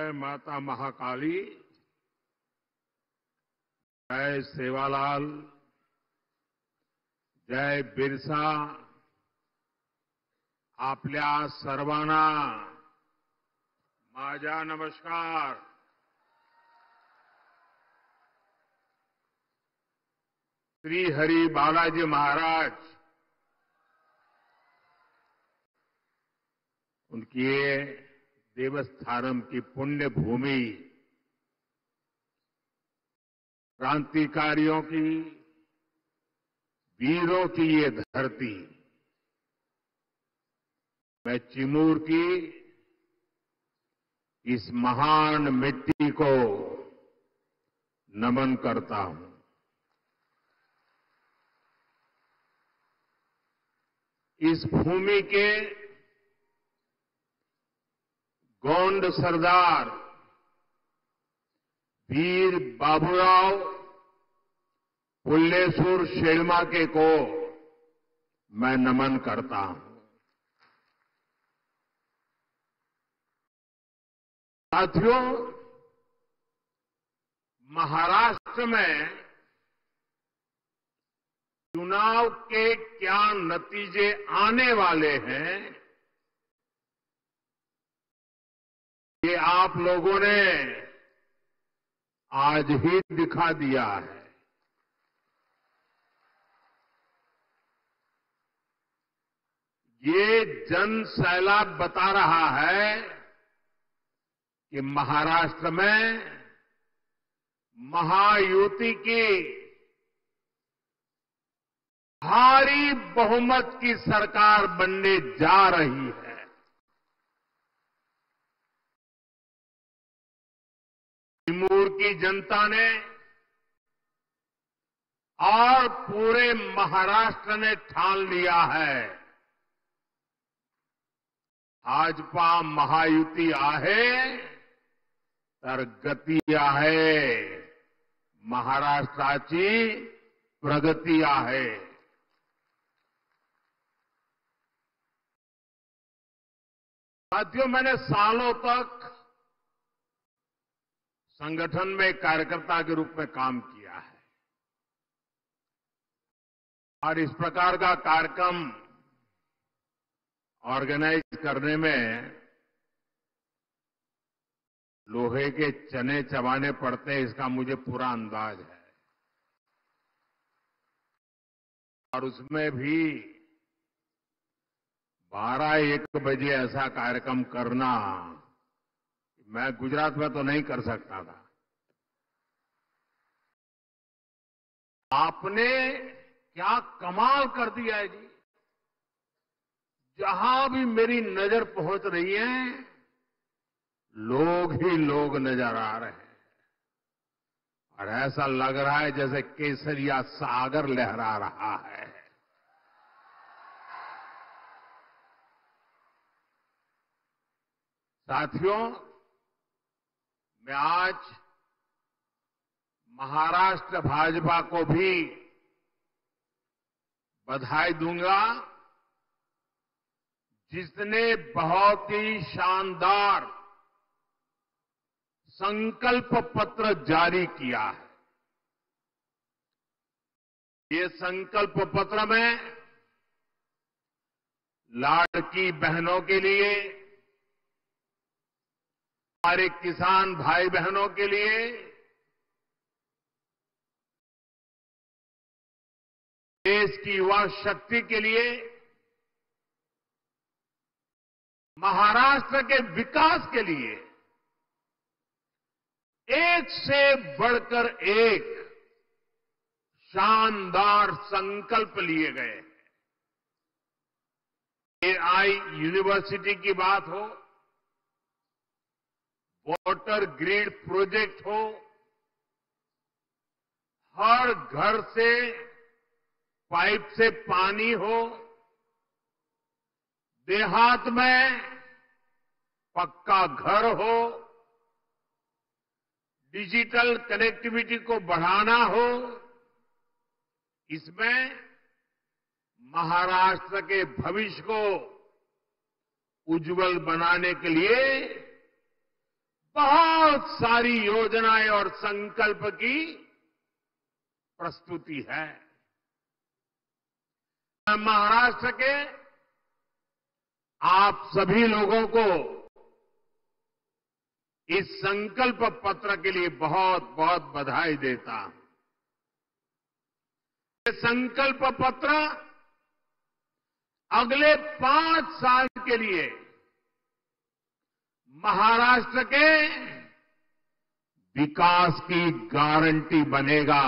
जय माता महाकाली, जय सेवालाल, जय बिरसा. आपल्या सर्वांना माझा नमस्कार. श्री हरि बालाजी महाराज उनकी ये देवस्थानम की पुण्य भूमि, क्रांतिकारियों की, वीरों की ये धरती, मैं चिमूर की इस महान मिट्टी को नमन करता हूं. इस भूमि के गोंड सरदार वीर बाबूराव पुल्लेसूर शेळमाके को मैं नमन करता हूं. साथियों, महाराष्ट्र में चुनाव के क्या नतीजे आने वाले हैं, ये आप लोगों ने आज ही दिखा दिया है. ये जन सैलाब बता रहा है कि महाराष्ट्र में महायुति की भारी बहुमत की सरकार बनने जा रही है. चिमूर की जनता ने और पूरे महाराष्ट्र ने ठान लिया है, भाजपा महायुती आहे तर गती आहे, महाराष्ट्राची प्रगती आहे. साथियों, मैंने सालों तक संगठन में कार्यकर्ता के रूप में काम किया है और इस प्रकार का कार्यक्रम ऑर्गेनाइज करने में लोहे के चने चबाने पड़ते हैं, इसका मुझे पूरा अंदाज है. और उसमें भी 12-1 बजे ऐसा कार्यक्रम करना, मैं गुजरात में तो नहीं कर सकता था. आपने क्या कमाल कर दिया है जी. जहां भी मेरी नजर पहुंच रही है, लोग ही लोग नजर आ रहे हैं और ऐसा लग रहा है जैसे केसरिया सागर लहरा रहा है. साथियों, मैं आज महाराष्ट्र भाजपा को भी बधाई दूंगा, जिसने बहुत ही शानदार संकल्प पत्र जारी किया है. ये संकल्प पत्र में लाड़की बहनों के लिए, हमारे किसान भाई बहनों के लिए, देश की युवा शक्ति के लिए, महाराष्ट्र के विकास के लिए एक से बढ़कर एक शानदार संकल्प लिए गए हैं. एआई यूनिवर्सिटी की बात हो, वाटर ग्रिड प्रोजेक्ट हो, हर घर से पाइप से पानी हो, देहात में पक्का घर हो, डिजिटल कनेक्टिविटी को बढ़ाना हो, इसमें महाराष्ट्र के भविष्य को उज्जवल बनाने के लिए बहुत सारी योजनाएं और संकल्प की प्रस्तुति है। मैं महाराष्ट्र के आप सभी लोगों को इस संकल्प पत्र के लिए बहुत बहुत बधाई देता हूं। ये संकल्प पत्र अगले 5 साल के लिए महाराष्ट्र के विकास की गारंटी बनेगा।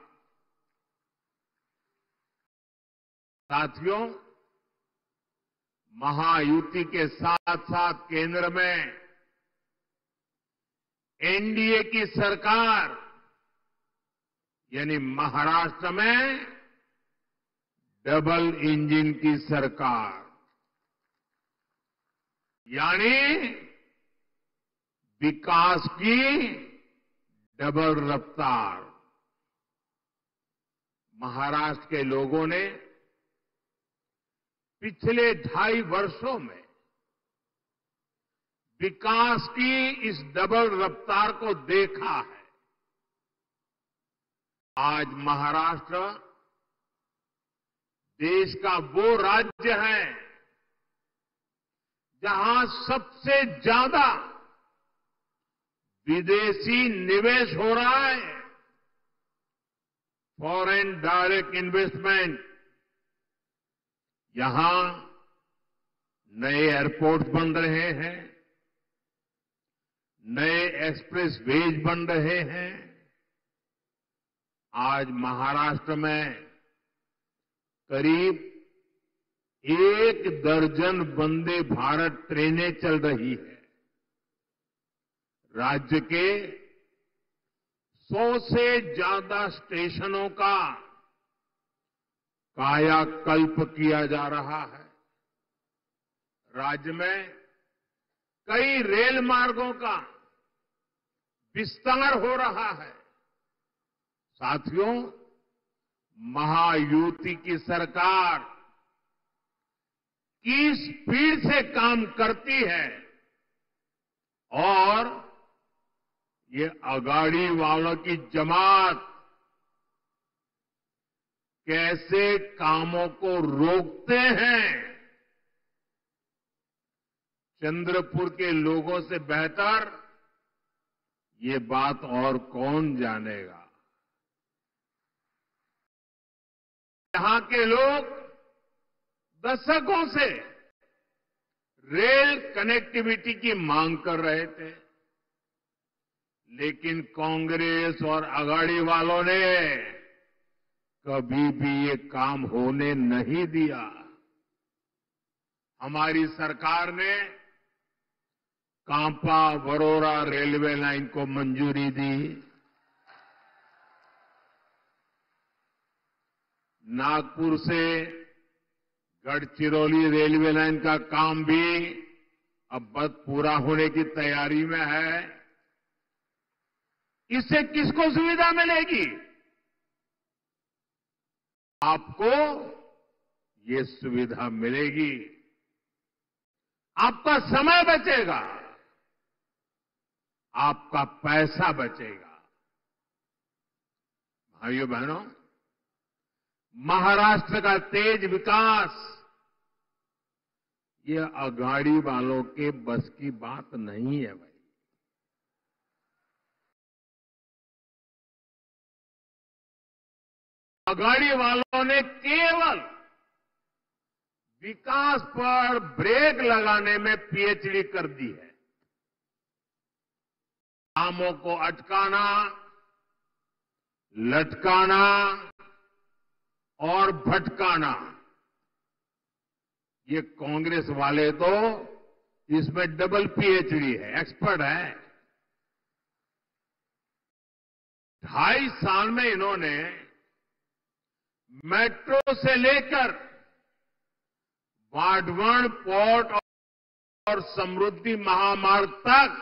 साथियों, महायुति के साथ साथ केंद्र में एनडीए की सरकार यानी महाराष्ट्र में डबल इंजन की सरकार यानी विकास की डबल रफ्तार। महाराष्ट्र के लोगों ने पिछले 2.5 वर्षों में विकास की इस डबल रफ्तार को देखा है। आज महाराष्ट्र देश का वो राज्य है जहां सबसे ज्यादा विदेशी निवेश हो रहा है। फॉरेन डायरेक्ट इन्वेस्टमेंट, यहां नए एयरपोर्ट बन रहे हैं, नए एक्सप्रेस वेज बन रहे हैं। आज महाराष्ट्र में करीब 1 दर्जन वंदे भारत ट्रेनें चल रही है। राज्य के 100 से ज्यादा स्टेशनों का कायाकल्प किया जा रहा है। राज्य में कई रेल मार्गों का विस्तार हो रहा है। साथियों, महायुति की सरकार किस स्पीड से काम करती है और ये अगाड़ी वालों की जमात कैसे कामों को रोकते हैं, चंद्रपुर के लोगों से बेहतर ये बात और कौन जानेगा। यहां के लोग दशकों से रेल कनेक्टिविटी की मांग कर रहे थे, लेकिन कांग्रेस और अगाड़ी वालों ने कभी भी ये काम होने नहीं दिया। हमारी सरकार ने कांपा वरोरा रेलवे लाइन को मंजूरी दी। नागपुर से गढ़चिरौली रेलवे लाइन का काम भी अब बस पूरा होने की तैयारी में है। इससे किसको सुविधा मिलेगी? आपको ये सुविधा मिलेगी, आपका समय बचेगा, आपका पैसा बचेगा। भाइयों बहनों, महाराष्ट्र का तेज विकास ये अगाड़ी वालों के बस की बात नहीं है भाई। अगाड़ी वालों ने केवल विकास पर ब्रेक लगाने में पीएचडी कर दी है। कामों को अटकाना, लटकाना और भटकाना, ये कांग्रेस वाले तो इसमें डबल पीएचडी है, एक्सपर्ट है। 2.5 साल में इन्होंने मेट्रो से लेकर वाडवण पोर्ट और समृद्धि महामार्ग तक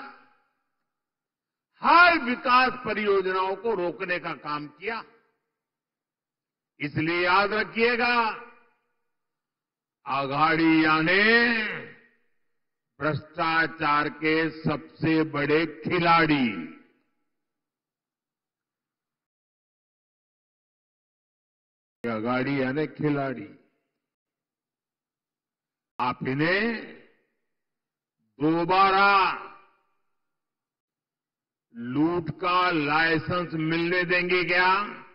हर विकास परियोजनाओं को रोकने का काम किया। इसलिए याद रखिएगा, अघाड़िया ने भ्रष्टाचार के सबसे बड़े खिलाड़ी। अगाड़ी यानी खिलाड़ी। आप इन्हें दोबारा लूट का लाइसेंस मिलने देंगे क्या?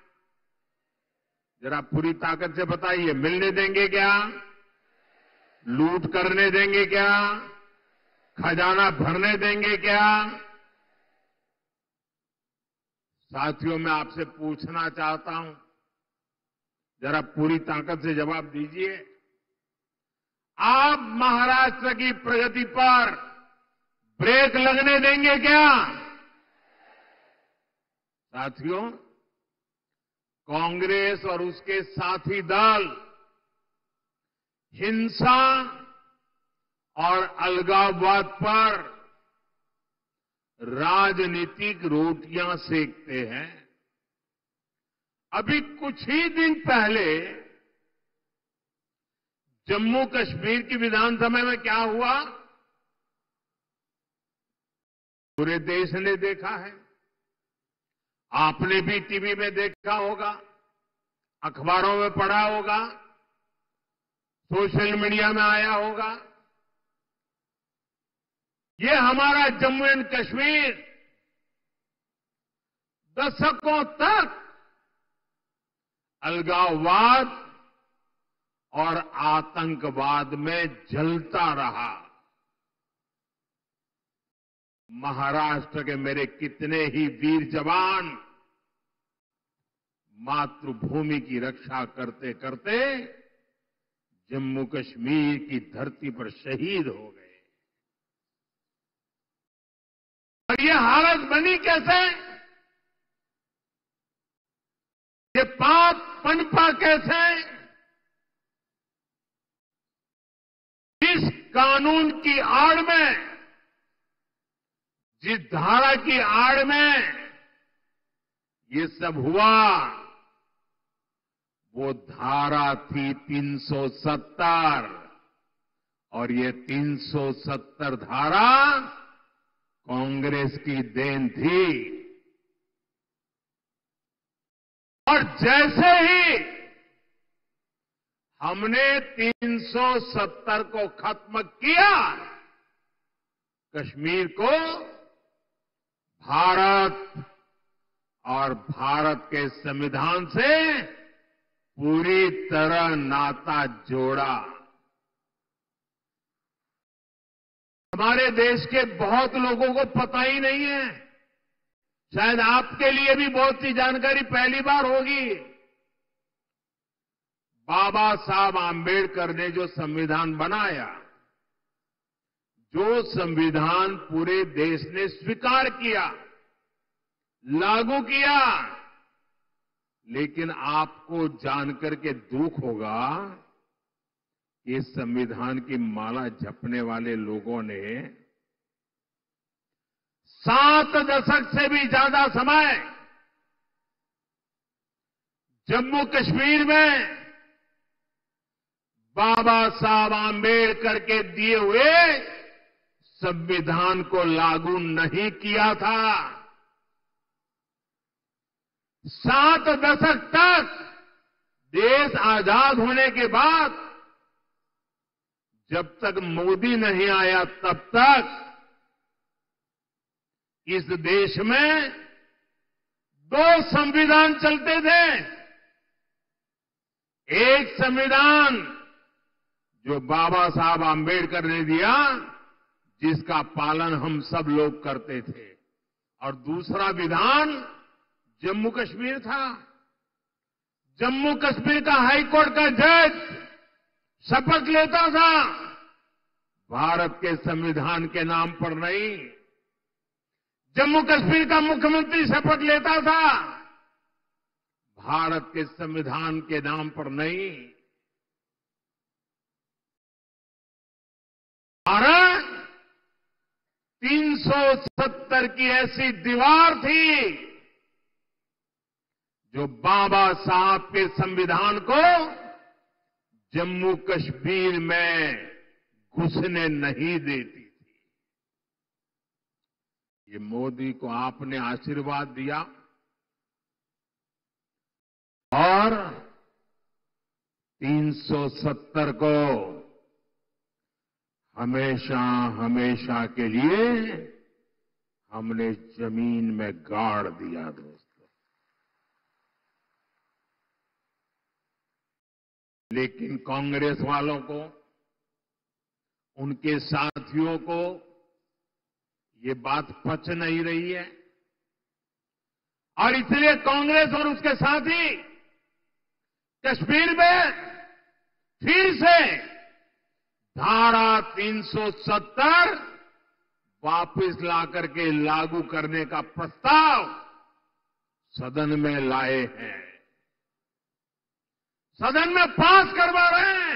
जरा पूरी ताकत से बताइए, मिलने देंगे क्या? लूट करने देंगे क्या? खजाना भरने देंगे क्या? साथियों, मैं आपसे पूछना चाहता हूं, जरा पूरी ताकत से जवाब दीजिए। आप महाराष्ट्र की प्रगति पर ब्रेक लगने देंगे क्या? साथियों, कांग्रेस और उसके साथी दल हिंसा और अलगाववाद पर राजनीतिक रोटियां सेकते हैं। अभी कुछ ही दिन पहले जम्मू कश्मीर की विधानसभा में क्या हुआ, पूरे देश ने देखा है। आपने भी टीवी में देखा होगा, अखबारों में पढ़ा होगा, सोशल मीडिया में आया होगा। ये हमारा जम्मू एंड कश्मीर दशकों तक अलगाववाद और आतंकवाद में जलता रहा। महाराष्ट्र के मेरे कितने ही वीर जवान मातृभूमि की रक्षा करते करते जम्मू कश्मीर की धरती पर शहीद हो गए। और ये हालत बनी कैसे? ये पाप पनपा कैसे? जिस कानून की आड़ में, जिस धारा की आड़ में ये सब हुआ, वो धारा थी 370, और ये 370 धारा कांग्रेस की देन थी। और जैसे ही हमने 370 को खत्म किया, कश्मीर को भारत और भारत के संविधान से पूरी तरह नाता जोड़ा। हमारे देश के बहुत लोगों को पता ही नहीं है, शायद आपके लिए भी बहुत सी जानकारी पहली बार होगी। बाबा साहब आंबेडकर ने जो संविधान बनाया, जो संविधान पूरे देश ने स्वीकार किया, लागू किया, लेकिन आपको जानकर के दुख होगा, इस संविधान की माला जपने वाले लोगों ने 7 दशक से भी ज्यादा समय जम्मू कश्मीर में बाबा साहब आंबेडकर के दिए हुए संविधान को लागू नहीं किया था। 7 दशक तक देश आजाद होने के बाद जब तक मोदी नहीं आया, तब तक इस देश में 2 संविधान चलते थे। एक संविधान जो बाबा साहब आंबेडकर ने दिया, जिसका पालन हम सब लोग करते थे, और दूसरा विधान जम्मू कश्मीर था। जम्मू कश्मीर का हाईकोर्ट का जज शपथ लेता था, भारत के संविधान के नाम पर नहीं। जम्मू कश्मीर का मुख्यमंत्री शपथ लेता था, भारत के संविधान के नाम पर नहीं। भारत 370 की ऐसी दीवार थी जो बाबा साहब के संविधान को जम्मू कश्मीर में घुसने नहीं देती थी। ये मोदी को आपने आशीर्वाद दिया और 370 को हमेशा हमेशा के लिए हमने जमीन में गाड़ दिया दोस्तों। लेकिन कांग्रेस वालों को, उनके साथियों को ये बात पच नहीं रही है और इसलिए कांग्रेस और उसके साथी कश्मीर में फिर से धारा 370 वापस लाकर के लागू करने का प्रस्ताव सदन में लाए हैं, सदन में पास करवा रहे हैं।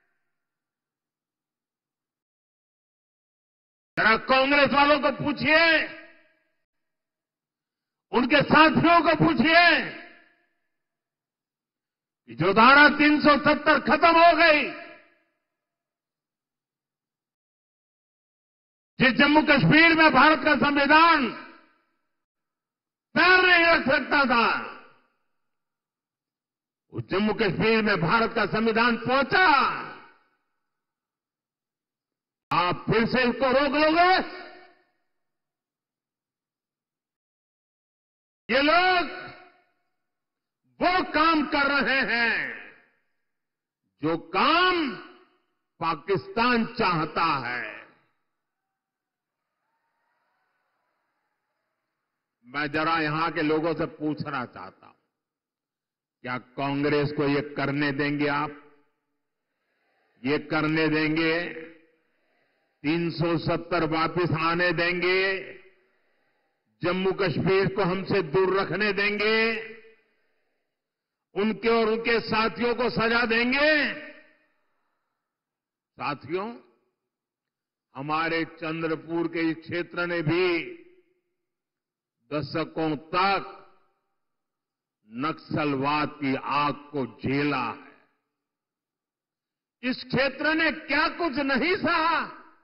जरा कांग्रेस वालों को पूछिए, उनके साथियों को पूछिए कि जो धारा 370 खत्म हो गई, जिस जम्मू कश्मीर में भारत का संविधान पैर नहीं रख सकता था, उस जम्मू कश्मीर में भारत का संविधान पहुंचा। आप फिर से इसको रोक लोगे? ये लोग वो काम कर रहे हैं जो काम पाकिस्तान चाहता है। मैं जरा यहां के लोगों से पूछना चाहता हूं, क्या कांग्रेस को ये करने देंगे आप? ये करने देंगे? 370 वापस आने देंगे? जम्मू कश्मीर को हमसे दूर रखने देंगे? उनके और उनके साथियों को सजा देंगे? साथियों, हमारे चंद्रपुर के इस क्षेत्र ने भी दशकों तक नक्सलवाद की आग को झेला है। इस क्षेत्र ने क्या कुछ नहीं सहा।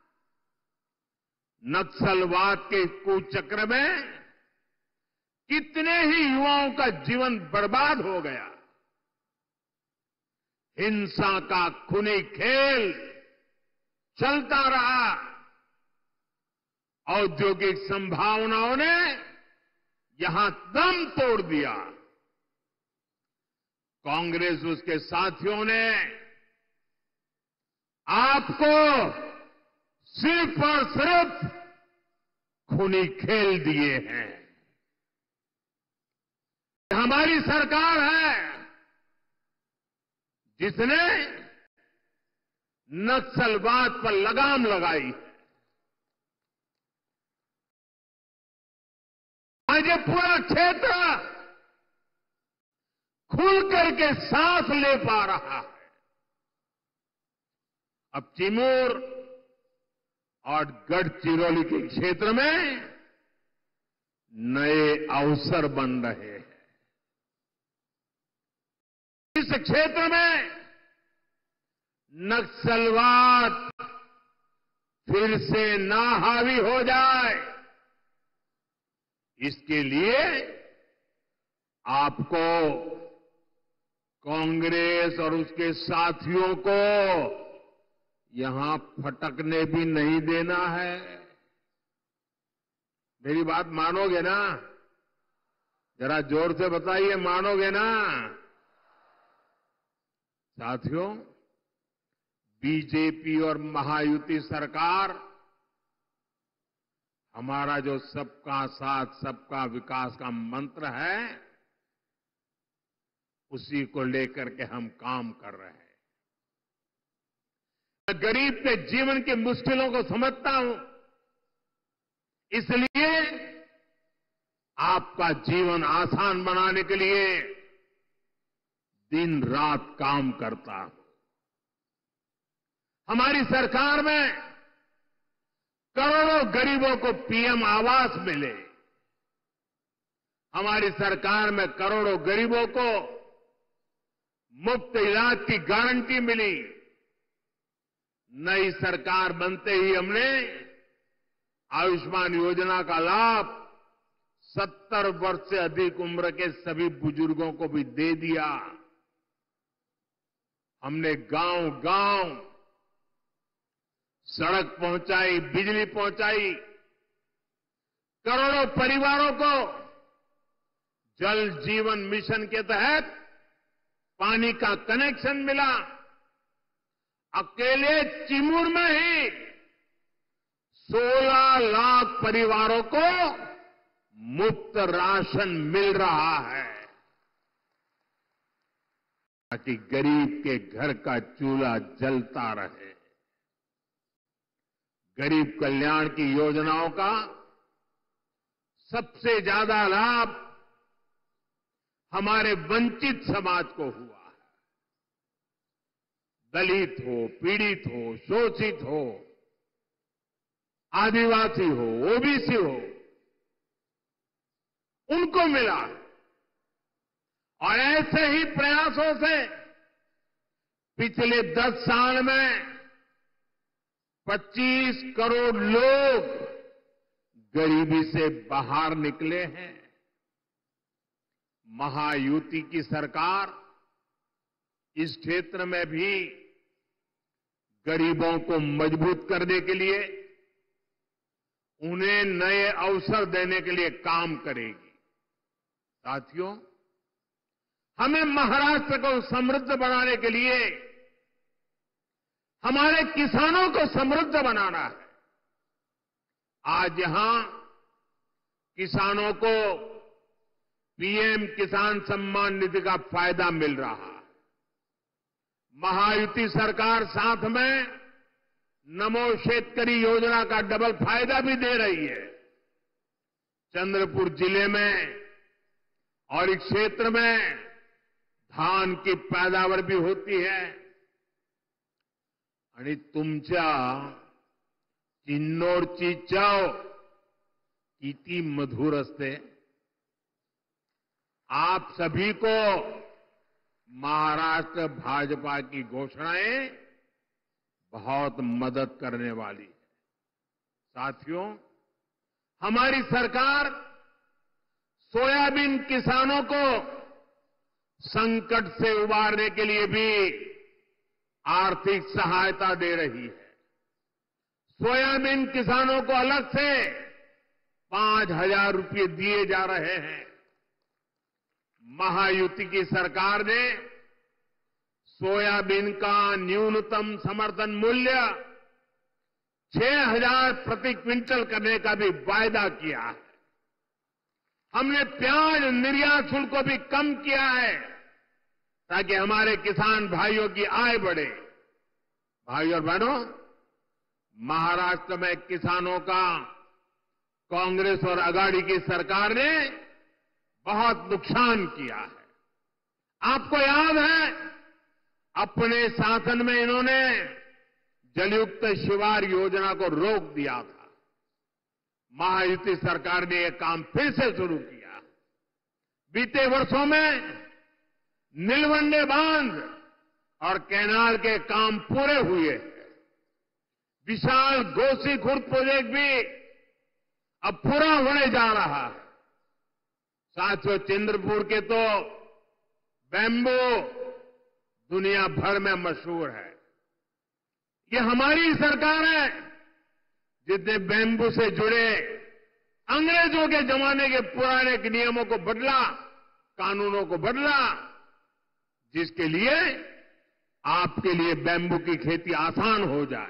नक्सलवाद के कुचक्र में कितने ही युवाओं का जीवन बर्बाद हो गया। हिंसा का खूनी खेल चलता रहा। औद्योगिक संभावनाओं ने यहां दम तोड़ दिया। कांग्रेस उसके साथियों ने आपको सिर्फ और सिर्फ खूनी खेल दिए हैं। हमारी सरकार है जिसने नक्सलवाद पर लगाम लगाई। आज ये पूरा क्षेत्र खुल करके सांस ले पा रहा है। अब चिमूर और गढ़चिरौली के क्षेत्र में नए अवसर बन रहे हैं। इस क्षेत्र में नक्सलवाद फिर से ना हावी हो जाए, इसके लिए आपको कांग्रेस और उसके साथियों को यहां फटकने भी नहीं देना है। मेरी बात मानोगे ना? जरा जोर से बताइए, मानोगे ना? साथियों, बीजेपी और महायुति सरकार हमारा जो सबका साथ सबका विकास का मंत्र है, उसी को लेकर के हम काम कर रहे हैं। मैं गरीब के जीवन की मुश्किलों को समझता हूं, इसलिए आपका जीवन आसान बनाने के लिए दिन रात काम करता हूं। हमारी सरकार में करोड़ों गरीबों को पीएम आवास मिले। हमारी सरकार में करोड़ों गरीबों को मुफ्त इलाज की गारंटी मिली। नई सरकार बनते ही हमने आयुष्मान योजना का लाभ 70 वर्ष से अधिक उम्र के सभी बुजुर्गों को भी दे दिया। हमने गांव-गांव सड़क पहुंचाई, बिजली पहुंचाई, करोड़ों परिवारों को जल जीवन मिशन के तहत पानी का कनेक्शन मिला। अकेले चिमूर में ही 16 लाख परिवारों को मुफ्त राशन मिल रहा है, ताकि गरीब के घर का चूल्हा जलता रहे। गरीब कल्याण की योजनाओं का सबसे ज्यादा लाभ हमारे वंचित समाज को हुआ है। दलित हो, पीड़ित हो, शोषित हो, आदिवासी हो, ओबीसी हो, उनको मिला। और ऐसे ही प्रयासों से पिछले 10 साल में 25 करोड़ लोग गरीबी से बाहर निकले हैं। महायुति की सरकार इस क्षेत्र में भी गरीबों को मजबूत करने के लिए, उन्हें नए अवसर देने के लिए काम करेगी। साथियों, हमें महाराष्ट्र को समृद्ध बनाने के लिए हमारे किसानों को समृद्ध बनाना है। आज यहां किसानों को पीएम किसान सम्मान निधि का फायदा मिल रहा है। महायुति सरकार साथ में नमो शेतकरी योजना का डबल फायदा भी दे रही है। चंद्रपुर जिले में और इस क्षेत्र में धान की पैदावार भी होती है। आणि तुमच्या किन्नौरची चव किती मधुर असते। आप सभी को महाराष्ट्र भाजपा की घोषणाएं बहुत मदद करने वाली है। साथियों, हमारी सरकार सोयाबीन किसानों को संकट से उबारने के लिए भी आर्थिक सहायता दे रही है। सोयाबीन किसानों को अलग से 5,000 रुपये दिए जा रहे हैं। महायुति की सरकार ने सोयाबीन का न्यूनतम समर्थन मूल्य 6,000 प्रति क्विंटल करने का भी वायदा किया है। हमने प्याज निर्यात शुल्क को भी कम किया है, ताकि हमारे किसान भाइयों की आय बढ़े। भाइयों और बहनों, महाराष्ट्र में किसानों का कांग्रेस और अघाड़ी की सरकार ने बहुत नुकसान किया है। आपको याद है, अपने शासन में इन्होंने जलयुक्त शिवार योजना को रोक दिया था। महायुति सरकार ने यह काम फिर से शुरू किया। बीते वर्षों में नीलवंडे बांध और कैनाल के काम पूरे हुए। विशाल गोसी खुर्द प्रोजेक्ट भी अब पूरा होने जा रहा है। साथियों, चंद्रपुर के तो बैम्बू दुनिया भर में मशहूर है। ये हमारी सरकार है जिसने बैम्बू से जुड़े अंग्रेजों के जमाने के पुराने नियमों को बदला, कानूनों को बदला, जिसके लिए आपके लिए बैम्बू की खेती आसान हो जाए।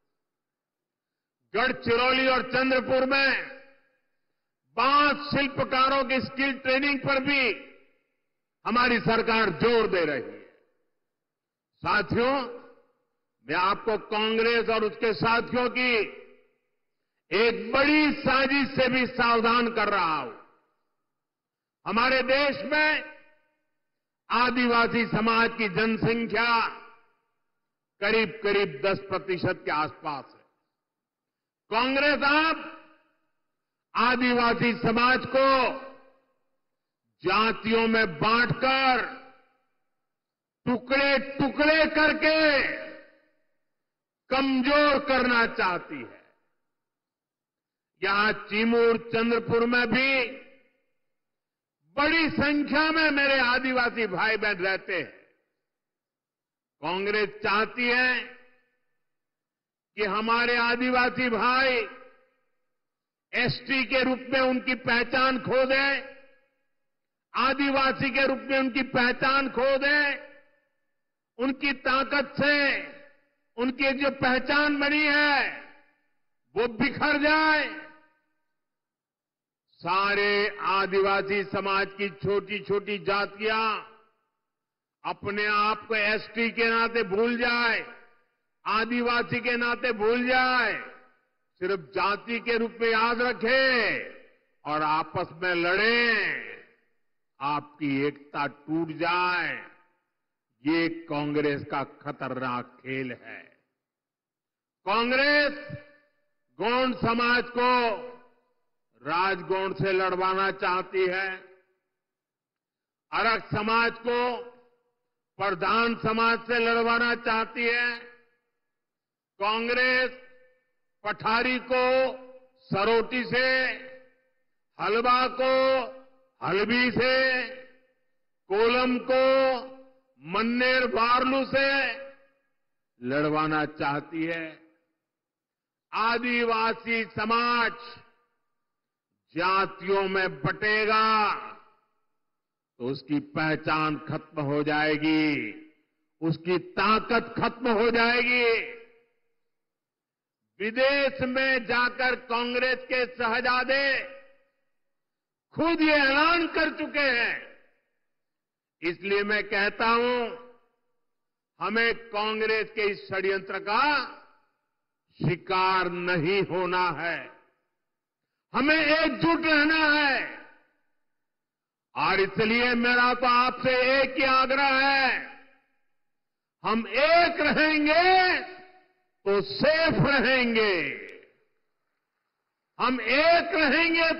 गढ़चिरौली और चंद्रपुर में बांस शिल्पकारों की स्किल ट्रेनिंग पर भी हमारी सरकार जोर दे रही है। साथियों, मैं आपको कांग्रेस और उसके साथियों की एक बड़ी साजिश से भी सावधान कर रहा हूं। हमारे देश में आदिवासी समाज की जनसंख्या करीब करीब 10% के आसपास है। कांग्रेस अब आदिवासी समाज को जातियों में बांटकर, टुकड़े टुकड़े करके कमजोर करना चाहती है। यहां चिमूर चंद्रपुर में भी बड़ी संख्या में मेरे आदिवासी भाई बहन रहते हैं। कांग्रेस चाहती है कि हमारे आदिवासी भाई एसटी के रूप में उनकी पहचान खो दें, आदिवासी के रूप में उनकी पहचान खो दें, उनकी ताकत से उनकी जो पहचान बनी है वो बिखर जाए। सारे आदिवासी समाज की छोटी छोटी जातियां अपने आप को एसटी के नाते भूल जाए, आदिवासी के नाते भूल जाए, सिर्फ जाति के रूप में याद रखें और आपस में लड़ें, आपकी एकता टूट जाए। ये कांग्रेस का खतरनाक खेल है। कांग्रेस गोंड समाज को राजगोंड से लड़वाना चाहती है, अरग समाज को प्रधान समाज से लड़वाना चाहती है, कांग्रेस पठारी को सरोटी से, हलवा को हलबी से, कोलम को मन्नेर वारलू से लड़वाना चाहती है। आदिवासी समाज जातियों में बटेगा तो उसकी पहचान खत्म हो जाएगी, उसकी ताकत खत्म हो जाएगी। विदेश में जाकर कांग्रेस के शहजादे खुद ये ऐलान कर चुके हैं। इसलिए मैं कहता हूं, हमें कांग्रेस के इस षड्यंत्र का शिकार नहीं होना है, हमें एकजुट रहना है। और इसलिए मेरा तो आपसे एक ही आग्रह है, हम एक रहेंगे तो सेफ रहेंगे, हम एक रहेंगे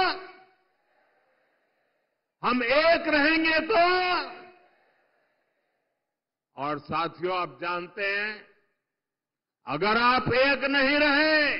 तो और साथियों, आप जानते हैं, अगर आप एक नहीं रहे,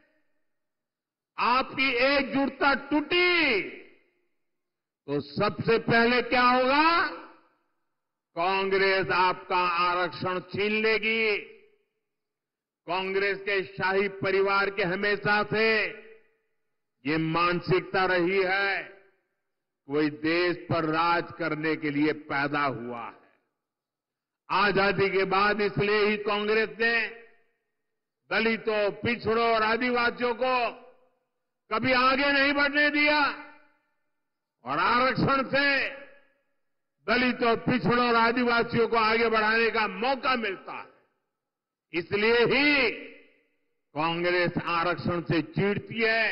आपकी एकजुटता टूटी, तो सबसे पहले क्या होगा? कांग्रेस आपका आरक्षण छीन लेगी। कांग्रेस के शाही परिवार के हमेशा से ये मानसिकता रही है, कोई देश पर राज करने के लिए पैदा हुआ है। आजादी के बाद इसलिए ही कांग्रेस ने दलितों, पिछड़ों और आदिवासियों को कभी आगे नहीं बढ़ने दिया और आरक्षण से दलितों, पिछड़ों और आदिवासियों को आगे बढ़ाने का मौका मिलता है। इसलिए ही कांग्रेस आरक्षण से चिढ़ती है।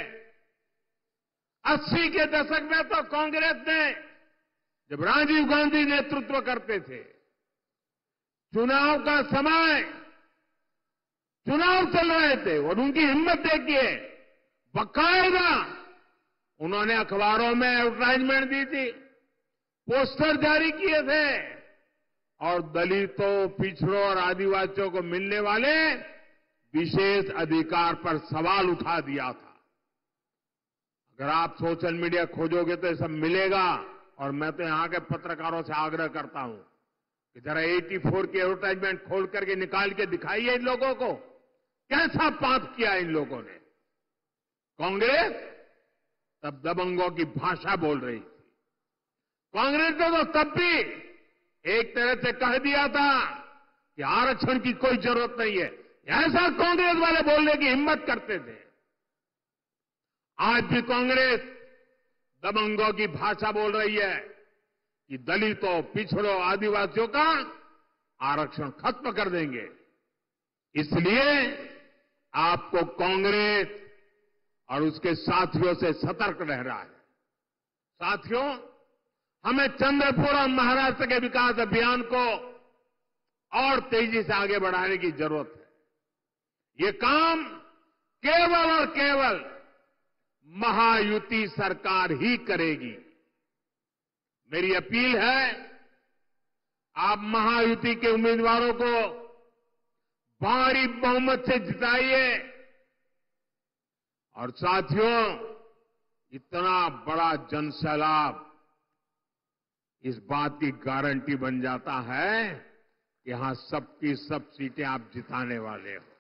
80 के दशक में तो कांग्रेस ने, जब राजीव गांधी नेतृत्व करते थे, चुनाव का समय, चुनाव चल रहे थे और उनकी हिम्मत देखिए, बाकायदा उन्होंने अखबारों में एडवर्टाइजमेंट दी थी, पोस्टर जारी किए थे और दलितों, पिछड़ों और आदिवासियों को मिलने वाले विशेष अधिकार पर सवाल उठा दिया था। अगर आप सोशल मीडिया खोजोगे तो ये सब मिलेगा। और मैं तो यहां के पत्रकारों से आग्रह करता हूं कि जरा 84 की एडवर्टाइजमेंट खोल करके निकाल के दिखाइए इन लोगों को, कैसा पाप किया इन लोगों ने। कांग्रेस तब दबंगों की भाषा बोल रही थी। कांग्रेस ने तो तब भी एक तरह से कह दिया था कि आरक्षण की कोई जरूरत नहीं है, ऐसा कांग्रेस वाले बोलने की हिम्मत करते थे। आज भी कांग्रेस दबंगों की भाषा बोल रही है कि दलितों, पिछड़ों, आदिवासियों का आरक्षण खत्म कर देंगे। इसलिए आपको कांग्रेस और उसके साथियों से सतर्क रहना है। साथियों, हमें चंद्रपुर और महाराष्ट्र के विकास अभियान को और तेजी से आगे बढ़ाने की जरूरत है। ये काम केवल और केवल महायुति सरकार ही करेगी। मेरी अपील है, आप महायुति के उम्मीदवारों को भारी बहुमत से जिताइए और साथियों, इतना बड़ा जनसैलाब इस बात की गारंटी बन जाता है कि यहां सबकी सब सीटें आप जिताने वाले हो।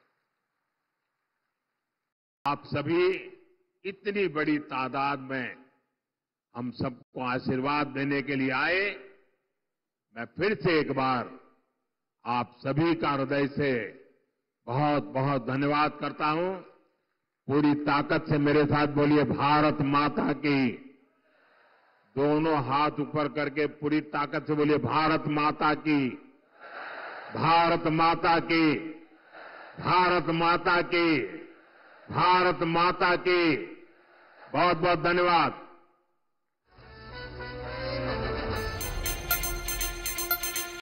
आप सभी इतनी बड़ी तादाद में हम सबको आशीर्वाद देने के लिए आए। मैं फिर से एक बार आप सभी का हृदय से बहुत बहुत धन्यवाद करता हूं। पूरी ताकत से मेरे साथ बोलिए, भारत माता की। दोनों हाथ ऊपर करके पूरी ताकत से बोलिए, भारत माता की, भारत माता की, भारत माता की, भारत माता की। बहुत बहुत धन्यवाद।